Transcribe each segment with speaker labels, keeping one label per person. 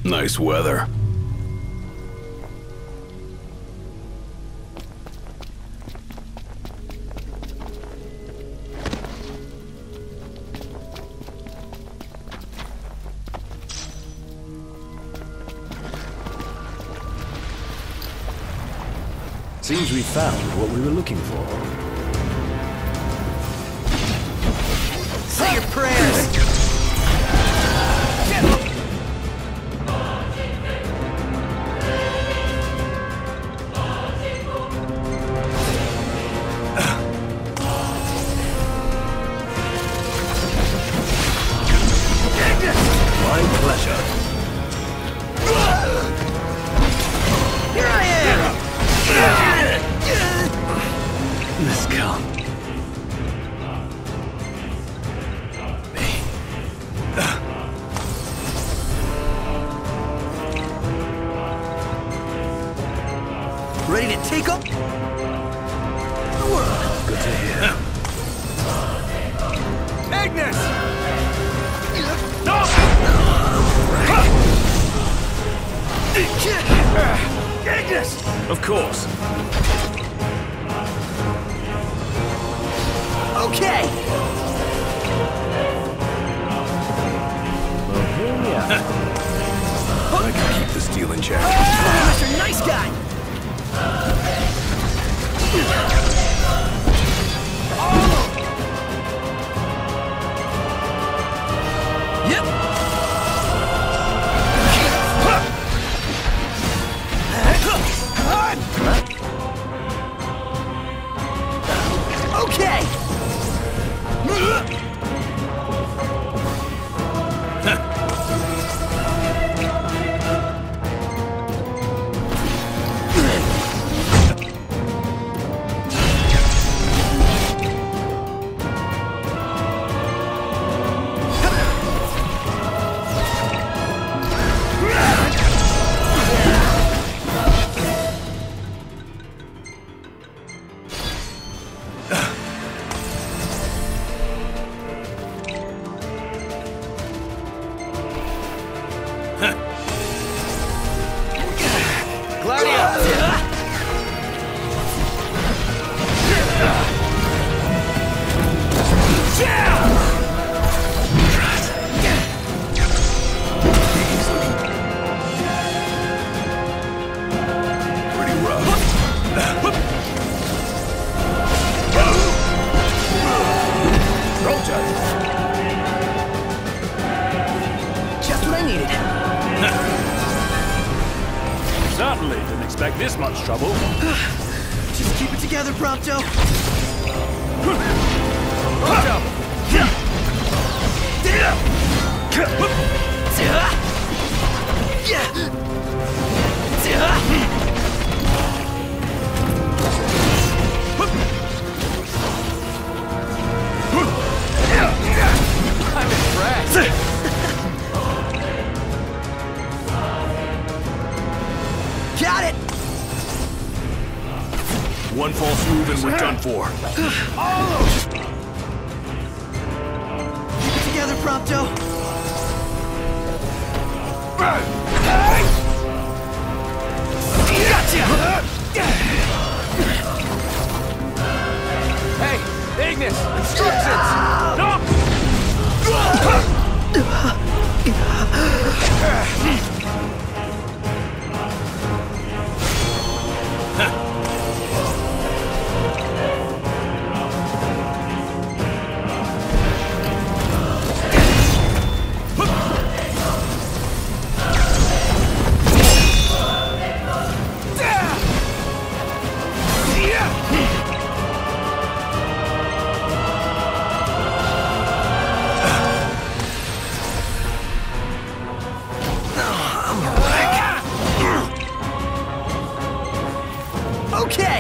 Speaker 1: Nice weather.
Speaker 2: Seems we found what we were looking for.
Speaker 3: Say your prayers!
Speaker 2: My pleasure.
Speaker 3: Here I am!
Speaker 2: Let's come.
Speaker 3: Ready to take up the world.
Speaker 2: Good to hear.
Speaker 3: Agnes! Agnes!
Speaker 2: Of course.
Speaker 3: Okay!
Speaker 2: Well, here we are.
Speaker 1: I can keep the steel in check.
Speaker 3: Mr. Nice Guy! Yep! Okay!
Speaker 1: Pretty rough.
Speaker 3: Just what I needed.
Speaker 2: Certainly didn't expect this much trouble.
Speaker 3: Just keep it together, Prompto.
Speaker 2: I'm impressed.
Speaker 3: Got it!
Speaker 1: One false move and we're done for.
Speaker 3: Keep it together, Prompto.
Speaker 2: Hey, Ignis! Instructions! No!
Speaker 3: Okay!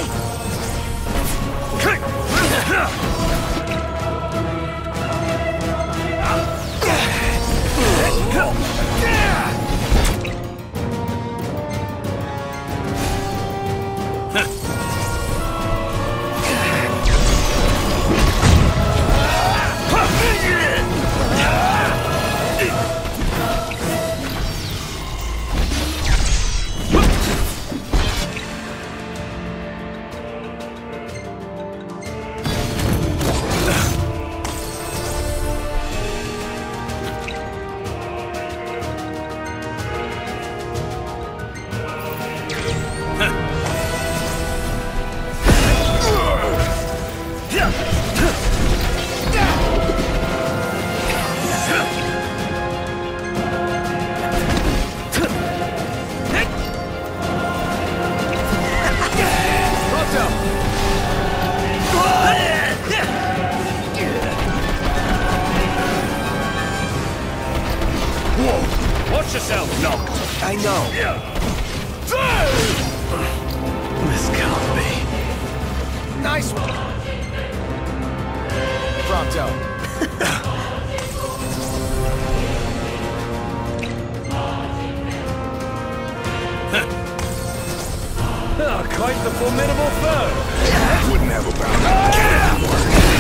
Speaker 2: Oh, quite the formidable foe.
Speaker 1: Wouldn't have a bounty.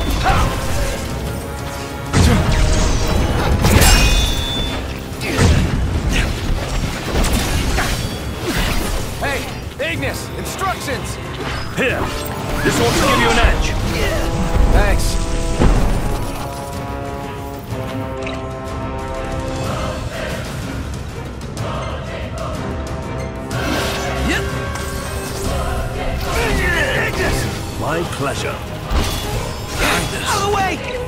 Speaker 2: Hey, Ignis, instructions!
Speaker 4: Here, this ought to give you an edge.
Speaker 2: Thanks.
Speaker 4: My pleasure.
Speaker 3: Out of the way!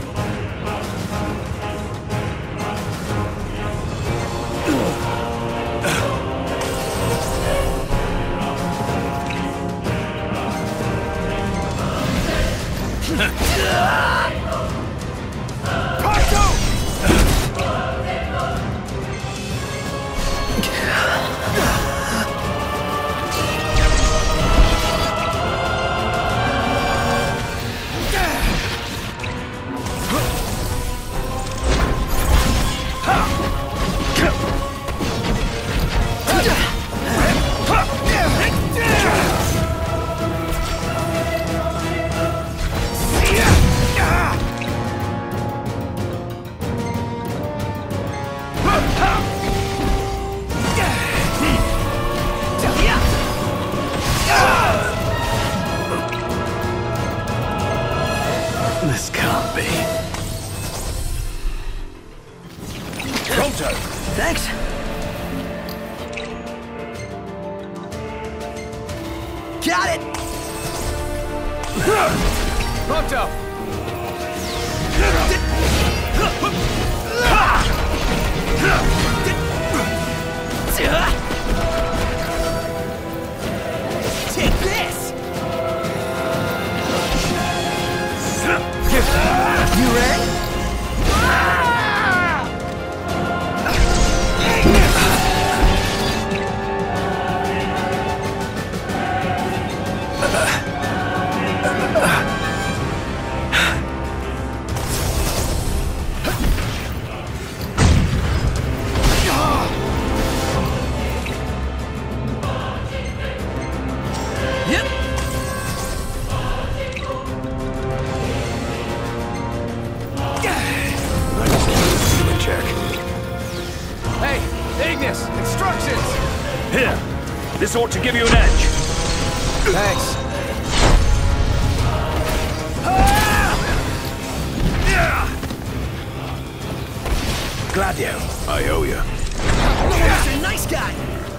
Speaker 4: This can't be.
Speaker 1: Prompto!
Speaker 3: Thanks. Got it!
Speaker 2: Prompto!
Speaker 3: Take this! You ready?
Speaker 2: Yep.
Speaker 1: Stealing check.
Speaker 2: Hey, Ignis, instructions!
Speaker 4: Here, this ought to give you an edge.
Speaker 2: Thanks.
Speaker 4: Gladio.
Speaker 1: I owe ya.
Speaker 3: You're a nice guy!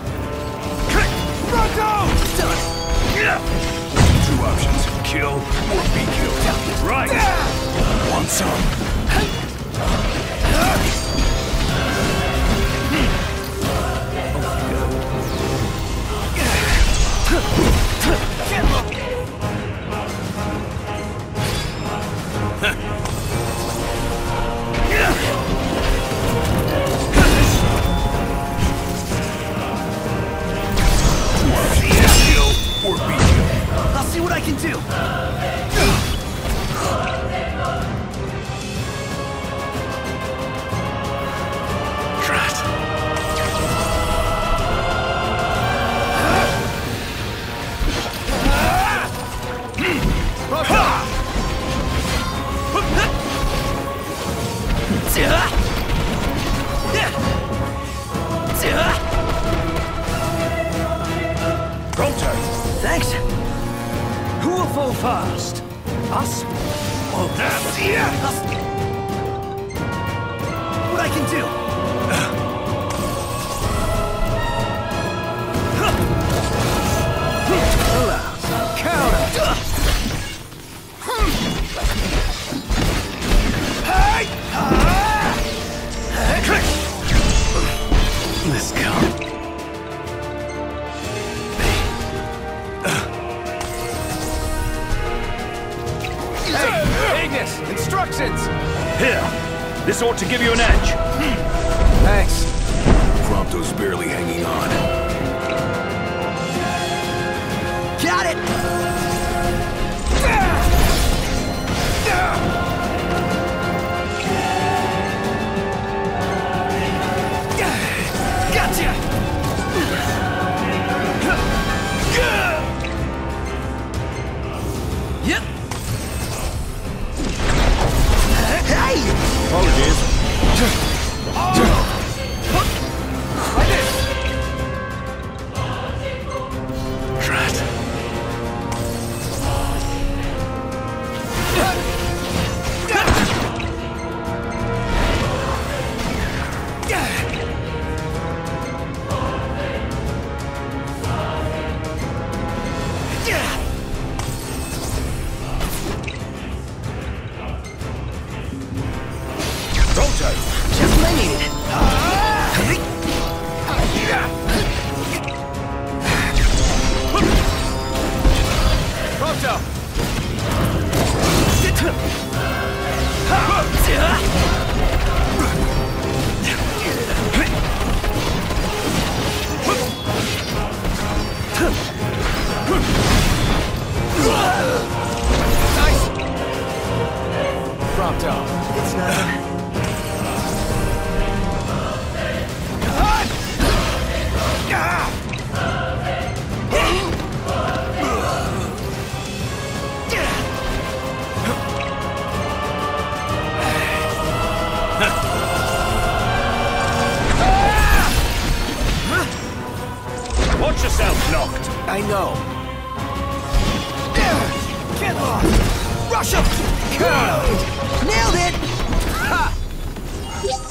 Speaker 1: Two options. Kill or be killed.
Speaker 4: Right.
Speaker 1: Want some? Two options. Kill or be killed.
Speaker 3: I'll see what I can do.
Speaker 1: Prompto!
Speaker 3: Thanks.
Speaker 4: Who will fall first? Us or them?
Speaker 3: What I can do.
Speaker 4: This can't.
Speaker 2: Hey, Ignis, instructions!
Speaker 4: Here, this ought to give you an edge.
Speaker 2: Thanks.
Speaker 1: Prompto's barely hanging on.
Speaker 3: Got it! Gotcha!
Speaker 2: yourself! Nice! Prompto.
Speaker 3: It's not...
Speaker 1: Watch yourself, Noct.
Speaker 2: I know.
Speaker 3: Get lost! Rush him! Nailed it! Ha!